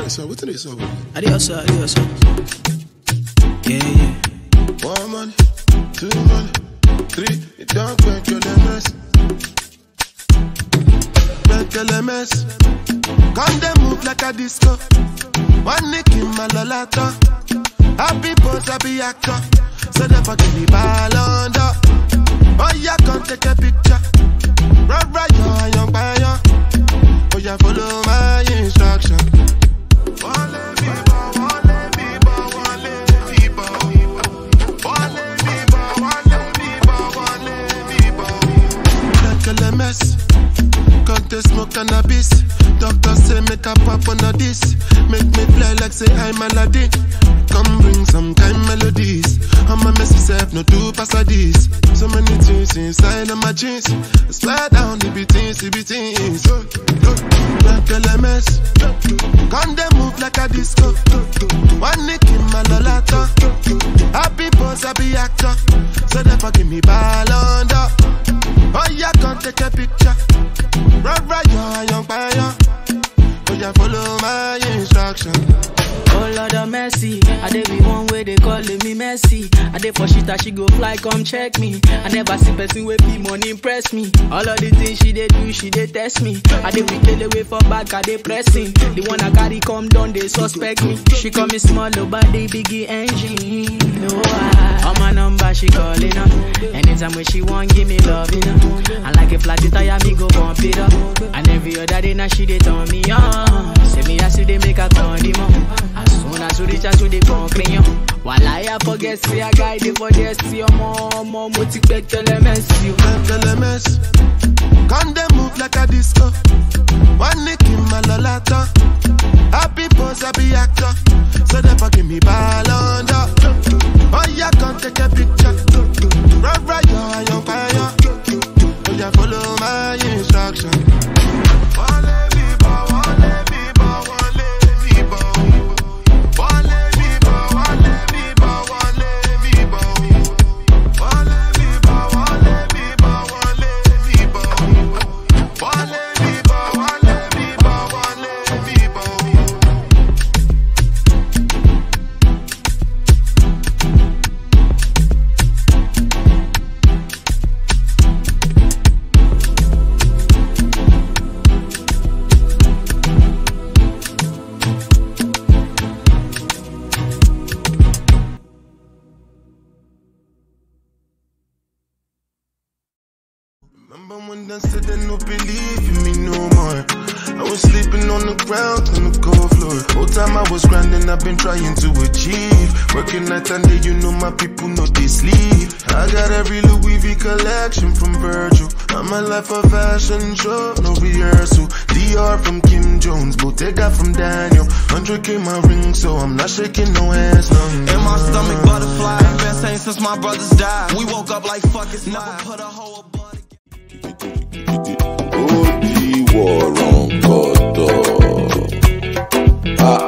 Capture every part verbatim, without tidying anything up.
is up? Wetin is up? Adios, adios. Yeah, yeah. One money, two money, three. You don't Kpenkelemesi. Kpenkelemesi. Come they move like a disco. One nick in my lolata. Happy pose, happy actor. So therefore give me Ballon. Oh yeah, come take a picture. Rora, you're a young kpa'yan. Oh yeah, follow my instruction. Wale bibo, wale bibo, wale bibo. Wale bibo, wale bibo, wale bibo. Kpenkelemesi. Can't they smoke cannabis? Doctor say make a pop on a this. Make me fly like say I'm Aladdin. Come bring some kind melodies. I'm a Messi self, no two pass this. So many things inside of my jeans. Slide down the beatings, the beatings. Kpenkelemesi. Come they move like a disco. One nick in my lolata. Happy pose, happy actor. So therefore give me Ballon. Oh yeah, come take a picture. Rora, you're a young kpa'yan. Oh yeah, follow my instruction. Oh Lord of Messi, I dey be one way they calling me Messi. I dey for shit that she go fly, come check me. I never see person with be money impress me. All of the things she dey do, she dey test me. I dey we tell away for back, I dey pressing. The one I carry come down, they suspect me. She call me small, but they biggie engine. No, I, on my number she calling up. Anytime when she want, give me love, you know. And like a flat tire, me go bump it up. And every other day now she dey turn me on. Say me I see they make a condiment. As soon as you reach out to the concrete, while I forget, see a guy there for this, see your mom, mom, what's Kpenkelemesi? Kpenkelemesi. Come they move like a disco. One nick in my lolata. Happy pose, happy actor. So therefore give me Ballon. Oh yeah, come take a picture. Rora, you're a young kpa'yan. Oh yeah, follow my instruction. Wale bibo, wale bibo, wale bibo. Wale bibo, wale bibo, wale bibo. Wale bibo, wale bibo, wale bibo. Wale bibo, wale bibo, wale bibo. Remember when they said they no believe in me no more. I was sleeping on the ground on the cold floor. Whole time I was grinding, I've been trying to achieve. Working night and day, you know my people know they sleep. I got every Louis V collection from Virgil. I'm a life of fashion show, no rehearsal. D R from Kim Jones, Bottega from Daniel. one hundred K my ring, so I'm not shaking no hands. No, no. In my stomach, butterfly. Been saying since my brothers died. We woke up like fuck it's never put a whole body. Odi waron koto. Ah.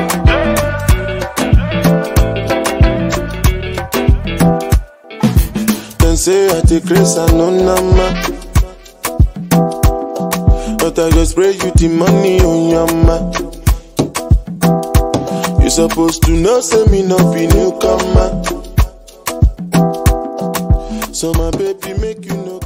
Them say I take grace and no nama, but I go spray you the money on your ma. You supposed to know, say me no be newcomer. So my baby make you know.